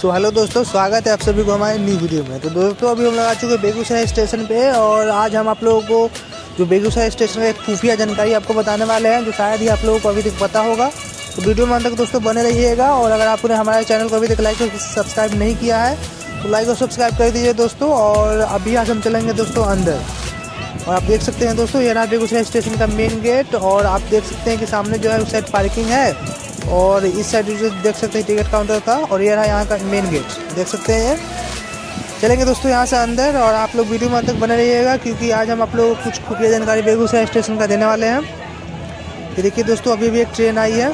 So hello दोस्तों, स्वागत है आप सभी को हमारे न्यू वीडियो में। तो दोस्तों अभी हम लोग आ चुके हैं बेगूसराय स्टेशन पे और आज हम आप लोगों को जो बेगूसराय स्टेशन का एक खुफिया जानकारी आपको बताने वाले हैं, जो शायद ही आप लोगों को अभी तक पता होगा। तो वीडियो में अंत तक दोस्तों बने रहिएगा और अगर आपने हमारे चैनल को अभी तक लाइक और सब्सक्राइब नहीं किया है तो लाइक और सब्सक्राइब कर दीजिए दोस्तों। और अभी आज हम चलेंगे दोस्तों अंदर और आप देख सकते हैं दोस्तों ये रहा बेगूसराय स्टेशन का मेन गेट। और आप देख सकते हैं कि सामने जो है उस साइड पार्किंग है और इस साइड जो देख सकते हैं टिकट काउंटर था। और ये रहा यहाँ का मेन गेट, देख सकते हैं। चलेंगे दोस्तों यहाँ से अंदर और आप लोग वीडियो में अंत तक बने रहिएगा क्योंकि आज हम आप लोगों को कुछ खुफिया जानकारी बेगूसराय स्टेशन का देने वाले हैं। ये देखिए दोस्तों अभी भी एक ट्रेन आई है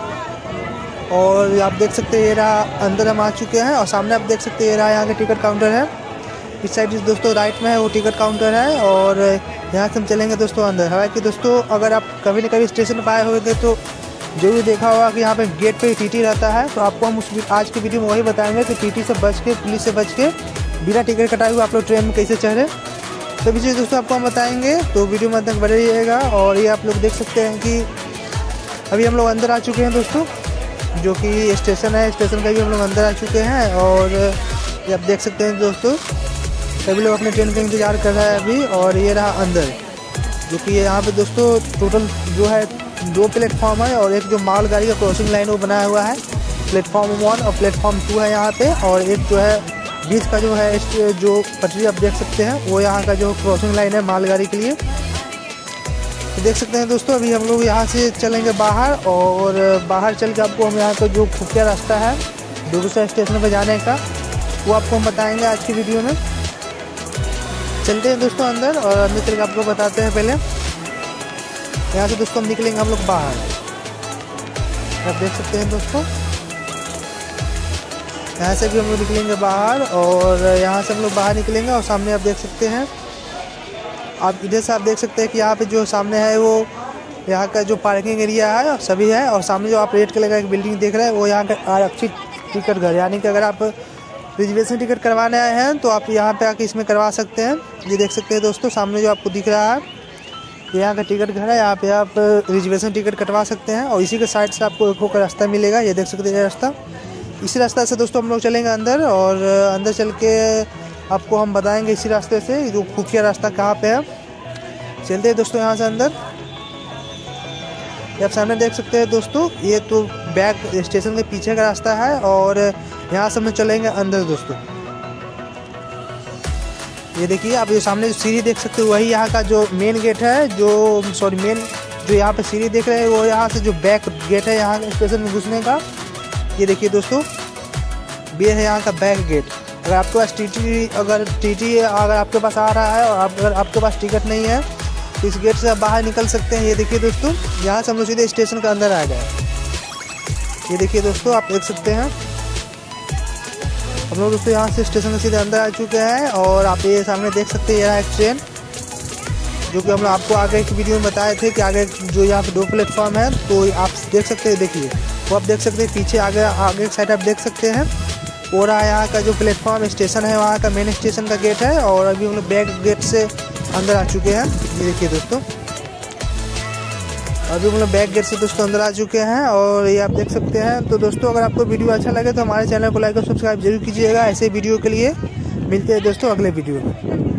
और आप देख सकते हैं ये रहा अंदर हम आ चुके हैं। और सामने आप देख सकते हैं ये रहा यहाँ का टिकट काउंटर है। इस साइड दोस्तों राइट में है वो टिकट काउंटर है और यहाँ से हम चलेंगे दोस्तों अंदर। हालांकि दोस्तों अगर आप कभी न कभी स्टेशन पर आए होंगे तो जरूर देखा होगा कि यहाँ पे गेट पे टीटी रहता है। तो आपको हम आज की वीडियो में वही बताएंगे कि टीटी से बच के, पुलिस से बच के, बिना टिकट कटाए हुए आप लोग ट्रेन में कैसे चढ़े, सभी चीज़ दोस्तों आपको हम बताएंगे। तो वीडियो में तक बने रहिएगा। और ये आप लोग देख सकते हैं कि अभी हम लोग अंदर आ चुके हैं दोस्तों, जो कि स्टेशन है। स्टेशन का भी हम लोग अंदर आ चुके हैं और ये आप देख सकते हैं दोस्तों सभी लोग अपने ट्रेन का इंतज़ार कर रहे हैं अभी। और ये रहा अंदर, जो कि यहाँ पे दोस्तों टोटल जो है 2 प्लेटफॉर्म है और एक जो माल गाड़ी का क्रॉसिंग लाइन वो बनाया हुआ है, प्लेटफॉर्म 1 और प्लेटफॉर्म 2 है यहाँ पे। और एक जो है बीच का जो है जो पटरी आप देख सकते हैं वो यहाँ का जो क्रॉसिंग लाइन है मालगाड़ी के लिए। तो देख सकते हैं दोस्तों अभी हम लोग यहाँ से चलेंगे बाहर और बाहर चल के आपको हम यहाँ का जो खुफिया रास्ता है बेगूसराय स्टेशन पर जाने का वो आपको हम बताएँगे आज की वीडियो में। चलते हैं दोस्तों अंदर और अंदर चल के आपको बताते हैं। पहले यहाँ से दोस्तों हम निकलेंगे हम लोग बाहर, आप देख सकते हैं दोस्तों यहाँ से भी हम लोग निकलेंगे बाहर। और यहाँ से हम लोग बाहर निकलेंगे और सामने आप देख सकते हैं, आप इधर से आप देख सकते हैं कि यहाँ पे जो सामने है वो यहाँ का जो पार्किंग एरिया है सभी है। और सामने जो आप रेड कलर का एक बिल्डिंग देख रहे हैं वो यहाँ का आरक्षित टिकट घर, यानी कि अगर आप रिजर्वेशन टिकट करवाने आए हैं तो आप यहाँ पे आके इसमें करवा सकते हैं। ये देख सकते हैं दोस्तों सामने जो आपको दिख रहा है यहाँ का टिकट घर है, यहाँ पे आप रिजर्वेशन टिकट कटवा सकते हैं। और इसी के साइड से आपको एक होकर रास्ता मिलेगा, ये देख सकते हैं रास्ता। इसी रास्ता से दोस्तों हम लोग चलेंगे अंदर और अंदर चल के आपको हम बताएंगे इसी रास्ते से जो खुफिया रास्ता कहाँ पे है। चलते हैं दोस्तों यहाँ से अंदर। आप सामने देख सकते हैं दोस्तों ये तो बैक स्टेशन के पीछे का रास्ता है और यहाँ से हम चलेंगे अंदर दोस्तों। ये देखिए आप ये सामने जो सीढ़ी देख सकते हो वही यहाँ का जो मेन गेट है, मेन जो यहाँ पे सीढ़ी देख रहे हैं वो यहाँ से जो बैक गेट है यहाँ स्टेशन में घुसने का। ये देखिए दोस्तों ये है यहाँ का बैक गेट। अगर आपके पास टीटी अगर आपके पास आ रहा है और अगर आपके पास टिकट नहीं है तो इस गेट से आप बाहर निकल सकते हैं। ये देखिए दोस्तों यहाँ से हम लोग सीधे स्टेशन के अंदर आ गए। ये देखिए दोस्तों आप देख सकते हैं हम लोग दोस्तों यहाँ से स्टेशन के सीधे अंदर आ चुके हैं। और आप ये सामने देख सकते हैं यह एक ट्रेन, जो कि हम लोग आपको आगे एक वीडियो में बताए थे कि आगे जो यहाँ पे 2 प्लेटफॉर्म है तो आप देख सकते हैं। देखिए वो आप देख सकते हैं पीछे आगे साइड आप देख सकते हैं वो रहा यहाँ का जो प्लेटफॉर्म स्टेशन है, वहाँ का मेन स्टेशन का गेट है। और अभी हम लोग बैक गेट से अंदर आ चुके हैं। ये देखिए दोस्तों अभी हम लोग बैक गेट से दोस्तों अंदर आ चुके हैं और ये आप देख सकते हैं। तो दोस्तों अगर आपको वीडियो अच्छा लगे तो हमारे चैनल को लाइक और सब्सक्राइब जरूर कीजिएगा। ऐसे वीडियो के लिए मिलते हैं दोस्तों अगले वीडियो में।